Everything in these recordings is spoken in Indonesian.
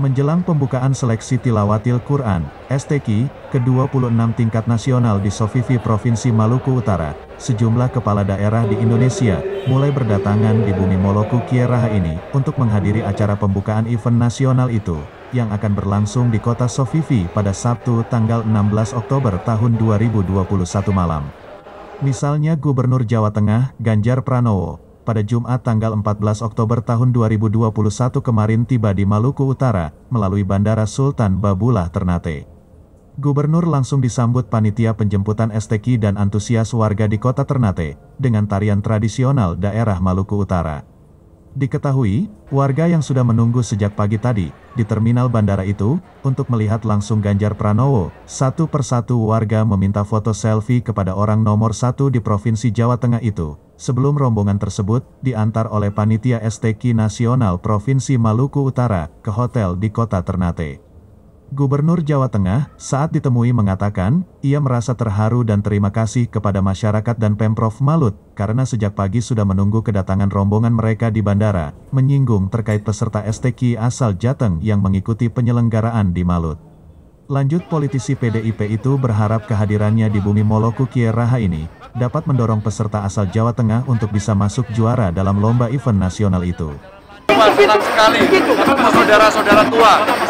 Menjelang pembukaan seleksi Tilawatil Quran, STQ, ke-26 tingkat nasional di Sofifi Provinsi Maluku Utara, sejumlah kepala daerah di Indonesia, mulai berdatangan di bumi Moloku Kieraha ini, untuk menghadiri acara pembukaan event nasional itu, yang akan berlangsung di kota Sofifi pada Sabtu tanggal 16 Oktober tahun 2021 malam. Misalnya Gubernur Jawa Tengah, Ganjar Pranowo, pada Jumat tanggal 14 Oktober tahun 2021 kemarin tiba di Maluku Utara, melalui Bandara Sultan Babulah Ternate. Gubernur langsung disambut panitia penjemputan STQ dan antusias warga di kota Ternate, dengan tarian tradisional daerah Maluku Utara. Diketahui, warga yang sudah menunggu sejak pagi tadi, di terminal bandara itu, untuk melihat langsung Ganjar Pranowo, satu persatu warga meminta foto selfie kepada orang nomor satu di Provinsi Jawa Tengah itu, sebelum rombongan tersebut, diantar oleh panitia STQ Nasional Provinsi Maluku Utara, ke hotel di kota Ternate. Gubernur Jawa Tengah, saat ditemui mengatakan, ia merasa terharu dan terima kasih kepada masyarakat dan Pemprov Malut, karena sejak pagi sudah menunggu kedatangan rombongan mereka di bandara, menyinggung terkait peserta STQ asal Jateng yang mengikuti penyelenggaraan di Malut. Lanjut politisi PDIP itu berharap kehadirannya di bumi Moloku Kieraha ini, dapat mendorong peserta asal Jawa Tengah untuk bisa masuk juara dalam lomba event nasional itu. Senang sekali, saudara-saudara tua.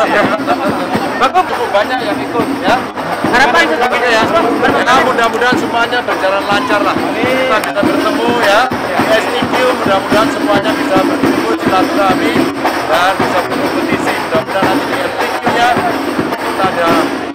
Cukup banyak yang ikut ya. Harapan ya. Mudah-mudahan semuanya berjalan lancar lah. Kita bisa bertemu ya. Di STQ mudah-mudahan semuanya bisa bertemu silaturahmi dan bisa berkompetisi. Mudah-mudahan nanti di STQ-nya kita ada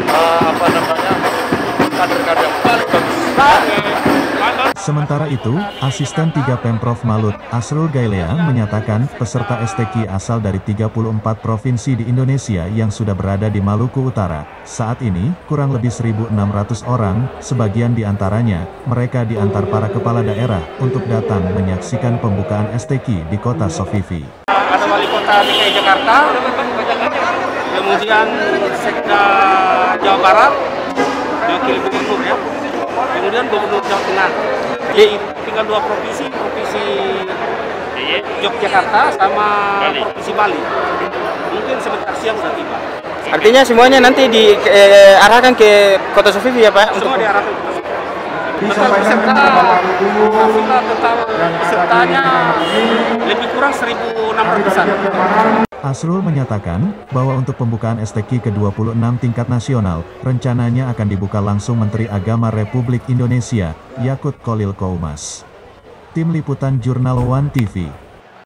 kader-kader yang paling bagus. Sementara itu, Asisten 3 Pemprov Malut, Asrul Gailea, menyatakan peserta STQ asal dari 34 provinsi di Indonesia yang sudah berada di Maluku Utara. Saat ini, kurang lebih 1.600 orang, sebagian di antaranya, mereka diantar para kepala daerah, untuk datang menyaksikan pembukaan STQ di kota Sofifi. Ada Wali Kota DKI Jakarta, kemudian Sekda Jawa Barat, Wakil Gubernur ya, kemudian Gubernur Jawa Tengah. Jadi tinggal 2 provinsi Yogyakarta sama Provinsi Bali. Mungkin sebentar siang sudah tiba. Artinya semuanya nanti diarahkan ke Kota Sofifi ya Pak? Semua diarahkan ke Kota Sofifi. Total pesertanya lebih kurang 1.600-an. Asrul menyatakan, bahwa untuk pembukaan STQ ke-26 tingkat nasional, rencananya akan dibuka langsung Menteri Agama Republik Indonesia, Yakut Kholil Koumas. Tim Liputan Jurnal One TV.